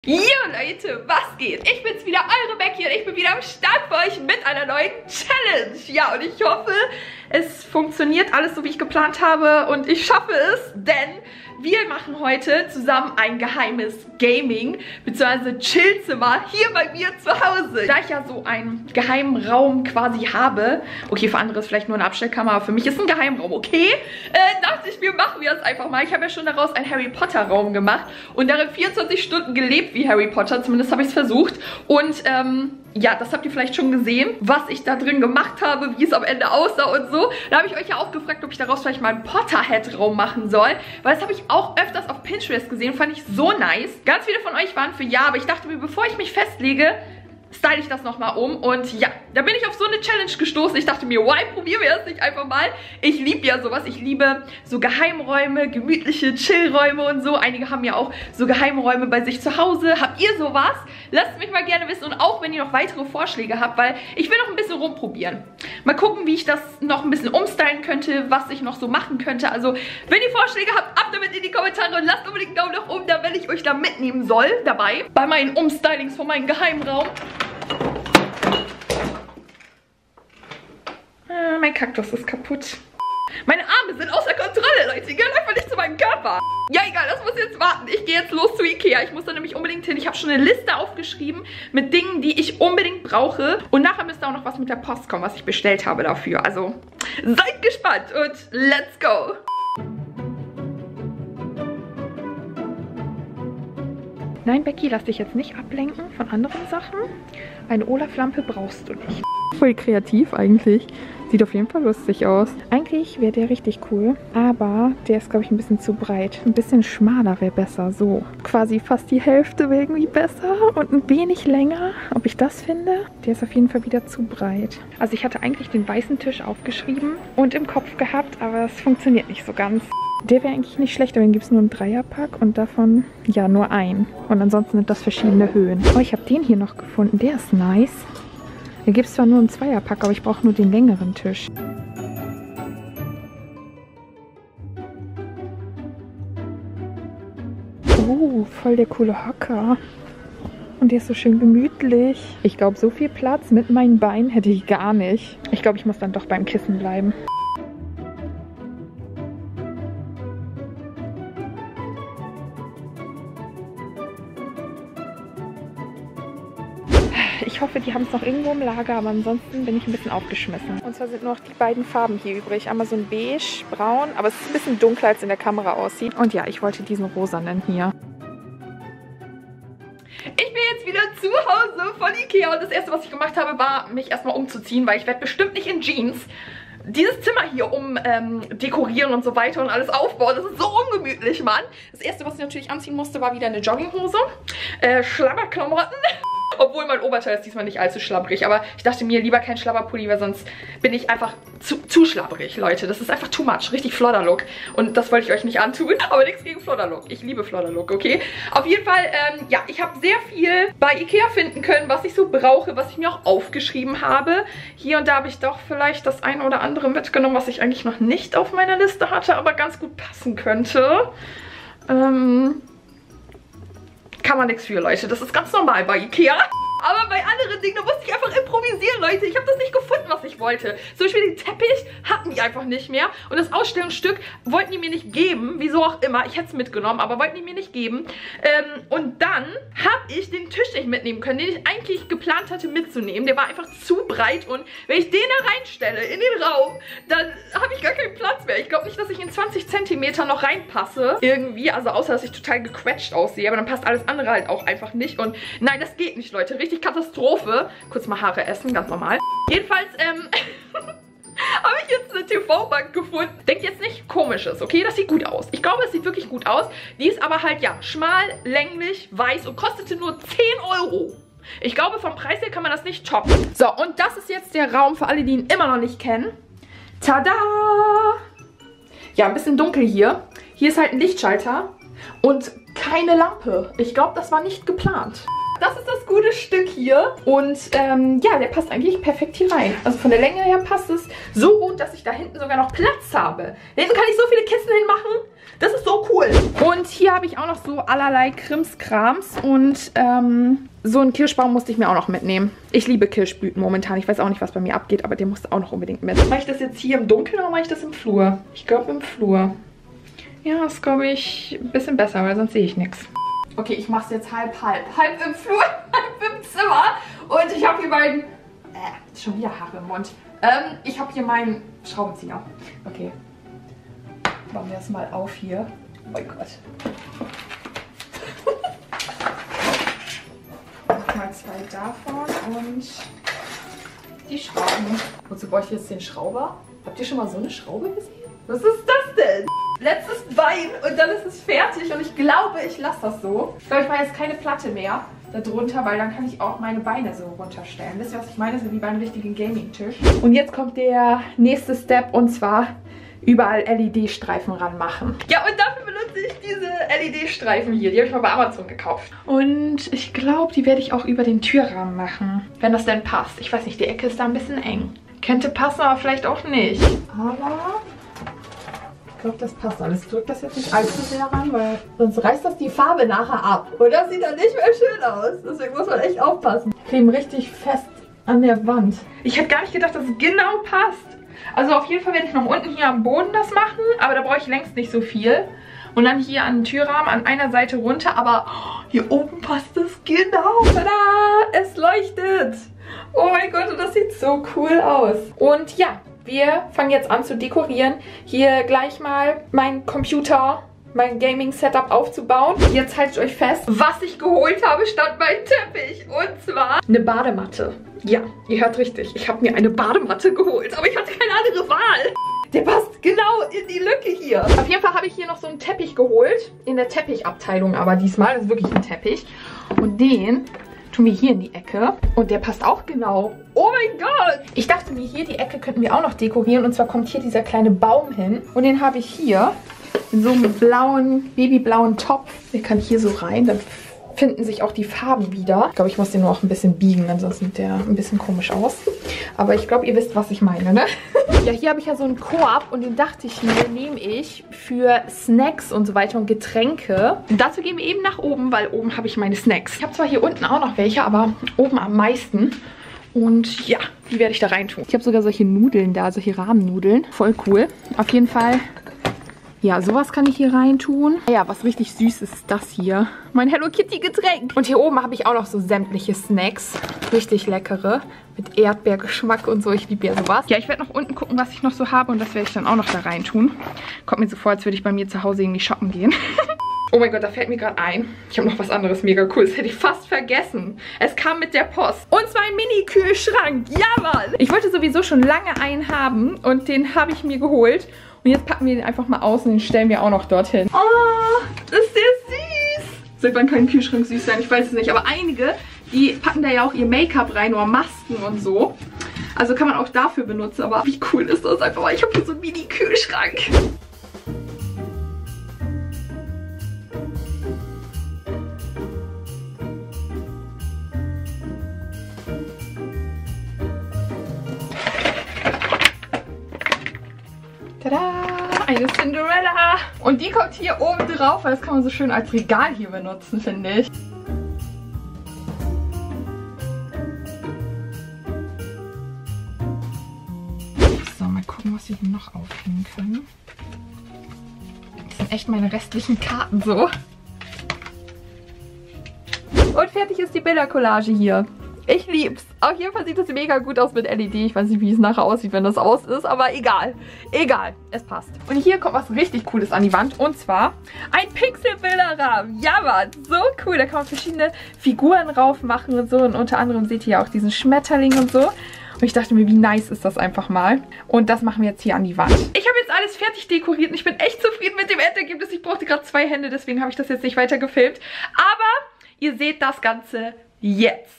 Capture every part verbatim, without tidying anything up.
Jo Leute, was geht? Ich bin's wieder, eure Becky, und ich bin wieder am Start für euch mit einer neuen Challenge. Ja, und ich hoffe, es funktioniert alles so, wie ich geplant habe, und ich schaffe es, denn wir machen heute zusammen ein geheimes Gaming- bzw. Chillzimmer hier bei mir zu Hause. Da ich ja so einen geheimen Raum quasi habe, okay, für andere ist vielleicht nur eine Abstellkammer, aber für mich ist ein Geheimraum, okay? Äh, dachte ich mir, machen wir das einfach mal. Ich habe ja schon daraus einen Harry Potter Raum gemacht und darin vierundzwanzig Stunden gelebt wie Harry Potter, zumindest habe ich es versucht. Und ähm, ja, das habt ihr vielleicht schon gesehen, was ich da drin gemacht habe, wie es am Ende aussah und so. Da habe ich euch ja auch gefragt, ob ich daraus vielleicht mal einen Potterhead-Raum machen soll, weil das habe ich auch öfters auf Pinterest gesehen, fand ich so nice. Ganz viele von euch waren für ja, aber ich dachte mir, bevor ich mich festlege, style ich das nochmal um. Und ja, da bin ich auf so eine Challenge gestoßen. Ich dachte mir, why, probieren wir das nicht einfach mal? Ich liebe ja sowas. Ich liebe so Geheimräume, gemütliche Chillräume und so. Einige haben ja auch so Geheimräume bei sich zu Hause. Habt ihr sowas? Lasst mich mal gerne wissen. Und auch, wenn ihr noch weitere Vorschläge habt, weil ich will noch ein bisschen rumprobieren. Mal gucken, wie ich das noch ein bisschen umstylen könnte, was ich noch so machen könnte. Also, wenn ihr Vorschläge habt, ab damit in die Kommentare und lasst unbedingt einen Daumen nach oben, da, wenn ich euch da mitnehmen soll, dabei. Bei meinen Umstylings von meinem Geheimraum. Ah, mein Kaktus ist kaputt. Meine Arme sind außer Kontrolle, Leute. Die gehören einfach nicht zu meinem Körper. Ja, egal, das muss jetzt warten. Ich gehe jetzt los zu Ikea. Ich muss da nämlich unbedingt hin. Ich habe schon eine Liste aufgeschrieben mit Dingen, die ich unbedingt brauche. Und nachher müsste auch noch was mit der Post kommen, was ich bestellt habe dafür. Also, seid gespannt und let's go. Nein, Becky, lass dich jetzt nicht ablenken von anderen Sachen. Eine Olaf-Lampe brauchst du nicht. Voll kreativ eigentlich. Sieht auf jeden Fall lustig aus. Eigentlich wäre der richtig cool, aber der ist, glaube ich, ein bisschen zu breit. Ein bisschen schmaler wäre besser, so. Quasi fast die Hälfte wäre irgendwie besser und ein wenig länger. Ob ich das finde? Der ist auf jeden Fall wieder zu breit. Also ich hatte eigentlich den weißen Tisch aufgeschrieben und im Kopf gehabt, aber es funktioniert nicht so ganz. Der wäre eigentlich nicht schlecht, aber den gibt es nur im Dreierpack und davon, ja, nur ein. Und ansonsten sind das verschiedene Höhen. Oh, ich habe den hier noch gefunden. Der ist nice. Den gibt es zwar nur im Zweierpack, aber ich brauche nur den längeren Tisch. Oh, voll der coole Hocker. Und der ist so schön gemütlich. Ich glaube, so viel Platz mit meinen Beinen hätte ich gar nicht. Ich glaube, ich muss dann doch beim Kissen bleiben. Ich hoffe, die haben es noch irgendwo im Lager, aber ansonsten bin ich ein bisschen aufgeschmissen. Und zwar sind nur noch die beiden Farben hier übrig. Einmal so ein beige, braun, aber es ist ein bisschen dunkler, als in der Kamera aussieht. Und ja, ich wollte diesen rosanen hier. Ich bin jetzt wieder zu Hause von Ikea und das erste, was ich gemacht habe, war, mich erstmal umzuziehen, weil ich werde bestimmt nicht in Jeans dieses Zimmer hier um ähm, dekorieren und so weiter und alles aufbauen. Das ist so ungemütlich, Mann. Das erste, was ich natürlich anziehen musste, war wieder eine Jogginghose, äh, Schlabberklamotten. Obwohl mein Oberteil ist diesmal nicht allzu schlabbrig. Aber ich dachte mir, lieber kein Schlabberpulli, weil sonst bin ich einfach zu, zu schlabbrig, Leute. Das ist einfach too much. Richtig Flodderlook. Und das wollte ich euch nicht antun. Aber nichts gegen Flodderlook. Ich liebe Flodderlook, okay? Auf jeden Fall, ähm, ja, ich habe sehr viel bei Ikea finden können, was ich so brauche, was ich mir auch aufgeschrieben habe. Hier und da habe ich doch vielleicht das eine oder andere mitgenommen, was ich eigentlich noch nicht auf meiner Liste hatte, aber ganz gut passen könnte. Ähm... Kann man nichts für, Leute. Das ist ganz normal bei Ikea. Aber bei anderen Dingen, da musste ich einfach improvisieren, Leute. Ich habe das nicht gefunden, was ich wollte. Zum Beispiel den Teppich hatten die einfach nicht mehr. Und das Ausstellungsstück wollten die mir nicht geben. Wieso auch immer. Ich hätte es mitgenommen, aber wollten die mir nicht geben. Ähm, und dann habe ich den Tisch nicht mitnehmen können, den ich eigentlich geplant hatte mitzunehmen. Der war einfach zu breit. Und wenn ich den da reinstelle in den Raum, dann habe ich gar keinen Platz mehr. Ich glaube nicht, dass ich in zwanzig Zentimeter noch reinpasse. Irgendwie. Also außer, dass ich total gequetscht aussehe. Aber dann passt alles andere halt auch einfach nicht. Und nein, das geht nicht, Leute. Richtig Katastrophe. Kurz mal Haare essen, ganz normal. Jedenfalls, ähm, habe ich jetzt eine T V-Bank gefunden. Denkt jetzt nicht komisches, okay? Das sieht gut aus. Ich glaube, es sieht wirklich gut aus. Die ist aber halt, ja, schmal, länglich, weiß und kostete nur zehn Euro. Ich glaube, vom Preis her kann man das nicht toppen. So, und das ist jetzt der Raum für alle, die ihn immer noch nicht kennen. Tada! Ja, ein bisschen dunkel hier. Hier ist halt ein Lichtschalter und keine Lampe. Ich glaube, das war nicht geplant. das ist das gute Stück hier. Und ähm, ja, der passt eigentlich perfekt hier rein. Also von der Länge her passt es so gut, dass ich da hinten sogar noch Platz habe. Da hinten kann ich so viele Kisten hinmachen. Das ist so cool. Und hier habe ich auch noch so allerlei Krimskrams. Und ähm, so einen Kirschbaum musste ich mir auch noch mitnehmen. Ich liebe Kirschblüten momentan. Ich weiß auch nicht, was bei mir abgeht, aber der musste auch noch unbedingt mit. Mache ich das jetzt hier im Dunkeln oder mache ich das im Flur? Ich glaube im Flur. Ja, das ist, glaube ich, ein bisschen besser, weil sonst sehe ich nichts. Okay, ich mache es jetzt halb, halb. Halb im Flur, halb im Zimmer. Und ich habe hier meinen... Äh, schon wieder Haare im Mund. Ähm, ich habe hier meinen Schraubenzieher. Okay. Machen wir es mal auf hier. Oh mein Gott. Mal zwei davon und die Schrauben. Wozu brauche ich jetzt den Schrauber? Habt ihr schon mal so eine Schraube gesehen? Was ist das denn? Letztes Bein und dann ist es fertig und ich glaube, ich lasse das so. Ich glaube, ich mache jetzt keine Platte mehr darunter, weil dann kann ich auch meine Beine so runterstellen. Wisst ihr, was ich meine? So wie bei einem richtigen Gaming-Tisch. Und jetzt kommt der nächste Step und zwar überall L E D-Streifen ranmachen. Ja, und dafür benutze ich diese L E D-Streifen hier. Die habe ich mal bei Amazon gekauft. Und ich glaube, die werde ich auch über den Türrahmen machen, wenn das denn passt. Ich weiß nicht, die Ecke ist da ein bisschen eng. Könnte passen, aber vielleicht auch nicht. Aber ich glaube, das passt alles. Ich drücke das jetzt nicht allzu sehr ran, weil sonst reißt das die Farbe nachher ab. Und das sieht dann nicht mehr schön aus. Deswegen muss man echt aufpassen. Die kleben richtig fest an der Wand. Ich hätte gar nicht gedacht, dass es genau passt. Also auf jeden Fall werde ich noch unten hier am Boden das machen, aber da brauche ich längst nicht so viel. Und dann hier an den Türrahmen an einer Seite runter, aber oh, hier oben passt es genau. Tada! Es leuchtet! Oh mein Gott, und das sieht so cool aus. Und ja, wir fangen jetzt an zu dekorieren. Hier gleich mal mein Computer, mein Gaming-Setup aufzubauen. Jetzt haltet euch fest, was ich geholt habe statt mein Teppich. Und zwar eine Badematte. Ja, ihr hört richtig. Ich habe mir eine Badematte geholt, aber ich hatte keine andere Wahl. Der passt genau in die Lücke hier. Auf jeden Fall habe ich hier noch so einen Teppich geholt. In der Teppichabteilung aber diesmal. Das ist wirklich ein Teppich. Und den tun wir hier in die Ecke. Und der passt auch genau. Oh mein Gott! Ich dachte mir, hier die Ecke könnten wir auch noch dekorieren. Und zwar kommt hier dieser kleine Baum hin. Und den habe ich hier in so einem blauen, babyblauen Topf. Der kann hier so rein. Dann finden sich auch die Farben wieder. Ich glaube, ich muss den nur auch ein bisschen biegen, ansonsten sieht der ein bisschen komisch aus. Aber ich glaube, ihr wisst, was ich meine, ne? Ja, hier habe ich ja so einen Korb und den dachte ich mir, nehme ich für Snacks und so weiter und Getränke. Und dazu gehen wir eben nach oben, weil oben habe ich meine Snacks. Ich habe zwar hier unten auch noch welche, aber oben am meisten. Und ja, die werde ich da rein tun. Ich habe sogar solche Nudeln da, solche Rahmennudeln. Voll cool. Auf jeden Fall... Ja, sowas kann ich hier rein tun. Ja, was richtig süß ist, ist das hier. Mein Hello Kitty Getränk. Und hier oben habe ich auch noch so sämtliche Snacks. Richtig leckere. Mit Erdbeergeschmack und so. Ich liebe ja sowas. Ja, ich werde noch unten gucken, was ich noch so habe. Und das werde ich dann auch noch da rein tun. Kommt mir so vor, als würde ich bei mir zu Hause irgendwie shoppen gehen. Oh mein Gott, da fällt mir gerade ein. Ich habe noch was anderes mega cooles. Hätte ich fast vergessen. Es kam mit der Post. Und zwar ein Mini-Kühlschrank. Ja, Mann. Ich wollte sowieso schon lange einen haben. Und den habe ich mir geholt. Und jetzt packen wir den einfach mal aus und den stellen wir auch noch dorthin. Oh, ist der süß. Seit wann kann ein Kühlschrank süß sein? Ich weiß es nicht. Aber einige, die packen da ja auch ihr Make-up rein oder Masken und so. Also kann man auch dafür benutzen. Aber wie cool ist das einfach mal? Ich habe hier so einen Mini-Kühlschrank. Tada! Eine Cinderella! Und die kommt hier oben drauf, weil das kann man so schön als Regal hier benutzen, finde ich. So, mal gucken, was wir hier noch aufhängen können. Das sind echt meine restlichen Karten so. Und fertig ist die Bildercollage hier. Ich lieb's. Auf jeden Fall sieht das mega gut aus mit L E D. Ich weiß nicht, wie es nachher aussieht, wenn das aus ist, aber egal. Egal, es passt. Und hier kommt was richtig Cooles an die Wand. Und zwar ein Pixelbilderrahmen. Ja, Mann, so cool. Da kann man verschiedene Figuren drauf machen und so. Und unter anderem seht ihr ja auch diesen Schmetterling und so. Und ich dachte mir, wie nice ist das einfach mal. Und das machen wir jetzt hier an die Wand. Ich habe jetzt alles fertig dekoriert und ich bin echt zufrieden mit dem Endergebnis. Ich brauchte gerade zwei Hände, deswegen habe ich das jetzt nicht weiter gefilmt. Aber ihr seht das Ganze jetzt.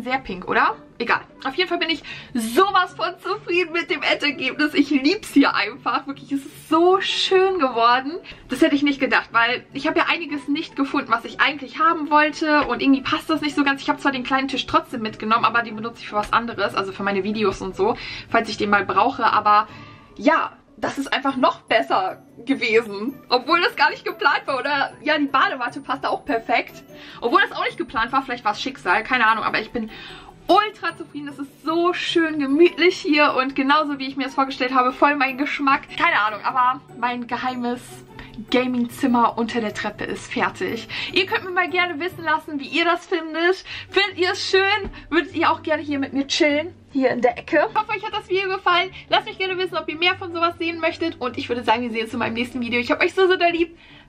sehr pink, oder? Egal. Auf jeden Fall bin ich sowas von zufrieden mit dem Endergebnis. Ich lieb's hier einfach. Wirklich, es ist so schön geworden. Das hätte ich nicht gedacht, weil ich habe ja einiges nicht gefunden, was ich eigentlich haben wollte. Und irgendwie passt das nicht so ganz. Ich habe zwar den kleinen Tisch trotzdem mitgenommen, aber den benutze ich für was anderes. Also für meine Videos und so, falls ich den mal brauche. Aber ja, das ist einfach noch besser gewesen. Obwohl das gar nicht geplant war. Oder ja, die Badewatte passte auch perfekt. Obwohl das auch nicht geplant war. Vielleicht war es Schicksal. Keine Ahnung. Aber ich bin ultra zufrieden. Es ist so schön gemütlich hier. Und genauso wie ich mir das vorgestellt habe, voll mein Geschmack. Keine Ahnung. Aber mein geheimes Gaming-Zimmer unter der Treppe ist fertig. Ihr könnt mir mal gerne wissen lassen, wie ihr das findet. Findet ihr es schön? Würdet ihr auch gerne hier mit mir chillen? Hier in der Ecke. Ich hoffe, euch hat das Video gefallen. Lasst mich gerne wissen, ob ihr mehr von sowas sehen möchtet. Und ich würde sagen, wir sehen uns in meinem nächsten Video. Ich habe euch so, so doll lieb.